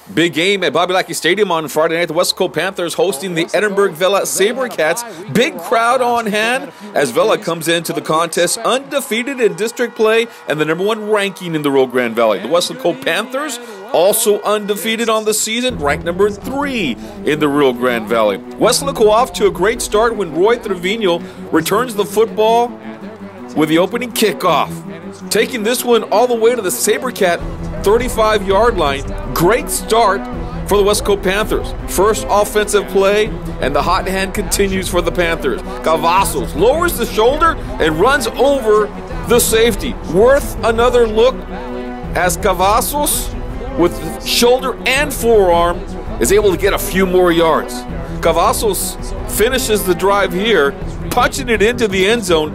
Big game at Bobby Lackey Stadium on Friday night. The Westlaco Panthers hosting the Edinburgh Vela SaberCats. Big crowd on hand as Vela comes into the contest undefeated in district play and the #1 ranking in the Rio Grande Valley. The Westlaco Panthers also undefeated on the season, ranked #3 in the Rio Grande Valley. Westlaco off to a great start when Roy Trevino returns the football with the opening kickoff. Taking this one all the way to the SaberCat 35-yard line. Great start for the Westlaco Panthers. First offensive play, and the hot hand continues for the Panthers. Cavazos lowers the shoulder and runs over the safety. Worth another look as Cavazos, with shoulder and forearm, is able to get a few more yards. Cavazos finishes the drive here, punching it into the end zone.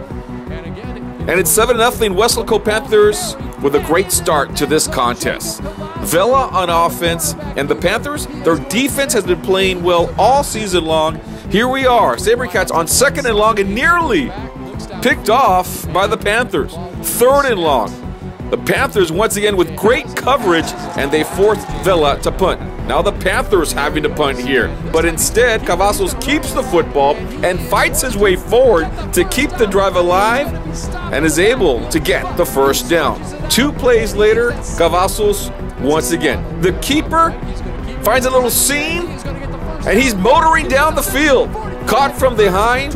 And it's 7-0 Westlaco Panthers with a great start to this contest. Vela on offense, and the Panthers, their defense has been playing well all season long. Here we are, SaberCats on 2nd and long and nearly picked off by the Panthers. 3rd and long. The Panthers once again with great coverage, and they force Vela to punt. Now the Panthers having to punt here, but instead Cavazos keeps the football and fights his way forward to keep the drive alive and is able to get the first down. 2 plays later, Cavazos once again. The keeper finds a little seam and he's motoring down the field. Caught from behind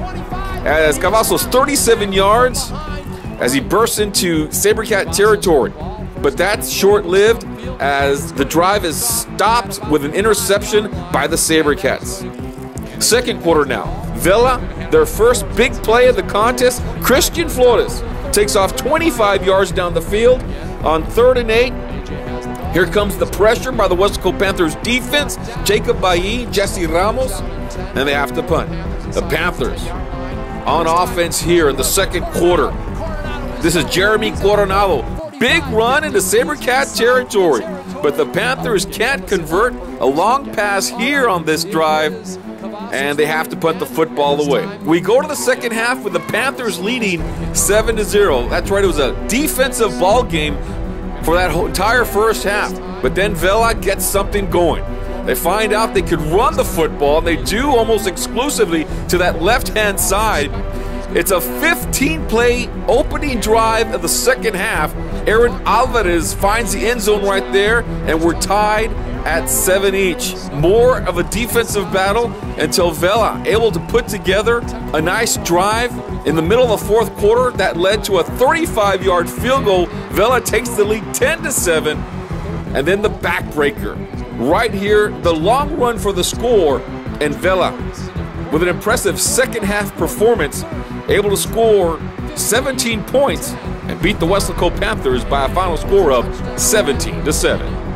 as Cavazos 37 yards as he bursts into SaberCat territory. But that's short-lived as the drive is stopped with an interception by the SaberCats. 2nd quarter now. Vela, their first big play of the contest. Christian Flores takes off 25 yards down the field on 3rd and 8. Here comes the pressure by the Westlaco Panthers defense. Jacob Bailly, Jesse Ramos, and they have to punt. The Panthers on offense here in the 2nd quarter. This is Jeremy Coronado. Big run into SaberCat territory, but the Panthers can't convert a long pass here on this drive, and they have to punt the football away. We go to the 2nd half with the Panthers leading 7-0. That's right, it was a defensive ball game for that whole entire first half, but then Vela gets something going. They find out they could run the football, and they do almost exclusively to that left-hand side. It's a 15-play opening drive of the 2nd half. Aaron Alvarez finds the end zone right there, and we're tied at 7 each. More of a defensive battle until Vela able to put together a nice drive in the middle of the 4th quarter that led to a 35-yard field goal. Vela takes the lead 10-7, and then the backbreaker. Right here, the long run for the score, and Vela, with an impressive 2nd half performance, able to score 17 points and beat the Westlaco Panthers by a final score of 17-7.